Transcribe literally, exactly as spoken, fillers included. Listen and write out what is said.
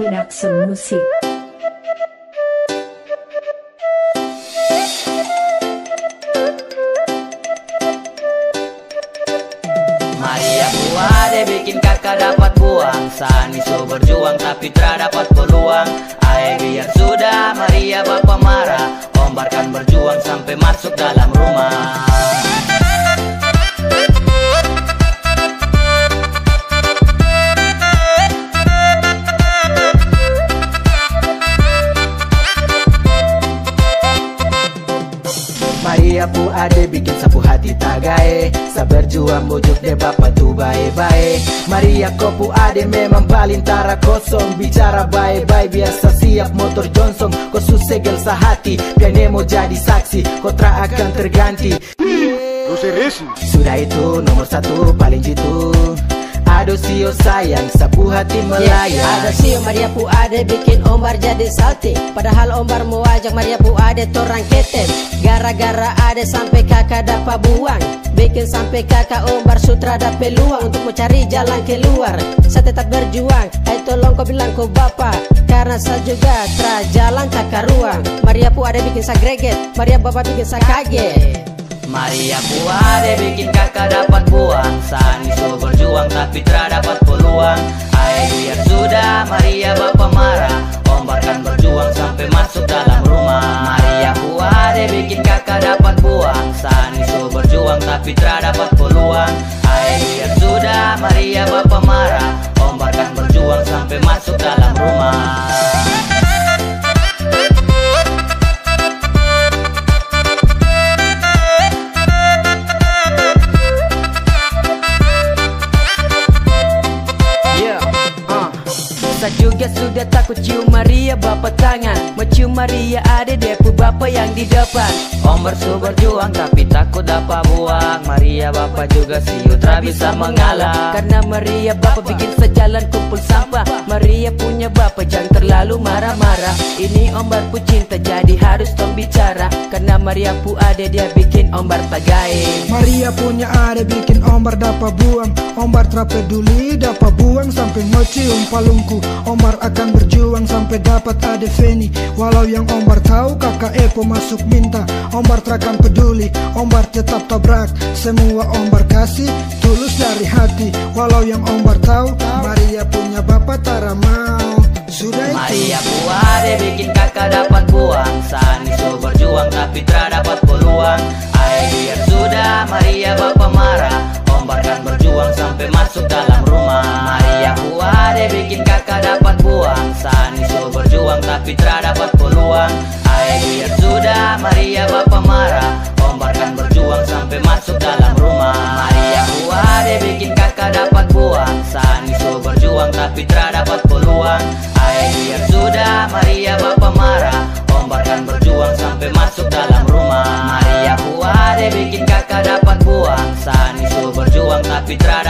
Production Musik. Maria Buade bikin kakak dapat buang. Saniso berjuang tapi tak dapat peluang. Ae biar sudah Maria bapak marah. Ombar kan berjuang sampai masuk dalam rumah. Maria Buade bikin sapu hati tagae. Sabar juang bujuk de bapak tu bae-bae. Maria Kopu Ade memang paling tara kosong. Bicara bae-bae biasa siap motor Johnson. Kau susegel sehati biar Nemo jadi saksi. Kotra akan terganti. Sudah itu nomor satu paling jitu. Aduh sio sayang, sapu hati melayang. Yeah, ada sio Maria Buade bikin Ombar jadi salty. Padahal Ombar mau ajak Maria Buade torang ketem. Gara-gara ada sampai kakak dapat buang. Bikin sampai kakak Ombar sutra ada peluang untuk mencari jalan keluar. Saya tetap berjuang, ayo tolong kau bilang kau bapak. Karena saya juga tra jalan tak karuang. Maria Buade bikin saya greget, Maria bapak bikin saya kaget. Maria Buade bikin kakak dapat buang. Saniso berjuang tapi tak dapat peluang. Ae biar sudah Maria bapak marah. Ombar kan berjuang sampai masuk dalam rumah. Maria Buade bikin kakak dapat buang. Saniso berjuang tapi tak dapat peluang. Ae biar sudah Maria bapak marah. Ombar kan berjuang sampai masuk dalam rumah. Saya juga sudah takut cium Maria bapak tangan. Mau cium Maria ada depu bapak yang di depan. Ombar su berjuang tapi takut dapat buang. Maria bapak juga siu tak bisa mengalah. Karena Maria bapak bikin sejalan kumpul sampah. Maria punya bapak jangan terlalu marah-marah. Ini Ombar pu cinta jadi harus tong bicara. Karena Maria Buade dia bikin Ombar tagae. Maria punya ada bikin Ombar dapat buang. Ombar tak peduli dapat buang sampai mau cium palungku. Ombar akan berjuang sampai dapat ada Feni. Walau yang Ombar tahu kakak Epo masuk minta. Ombar tak akan peduli, Ombar tetap tabrak. Semua Ombar kasih tulus dari hati. Walau yang Ombar tahu Maria punya bapak tara mau. Sudah itu Maria Buade bikin kakak dapat buang. Saniso berjuang tapi tak dapat peluang. Ae biar sudah Maria bapak marah. Ombar kan berjuang sampai masuk dalam rumah. Maria Buade bikin kakak dapat buang. Saniso berjuang tapi tak dapat peluang. Ae biar sudah Maria bapak marah. Ombar kan berjuang sampai masuk dalam rumah. Maria Buade bikin kakak dapat buang. Saniso berjuang tapi tak dapat peluang. Ae biar sudah Maria bapak marah. Ombar kan berjuang sampai masuk dalam rumah. Maria Buade bikin kakak dapat buang. Saniso berjuang tapi tak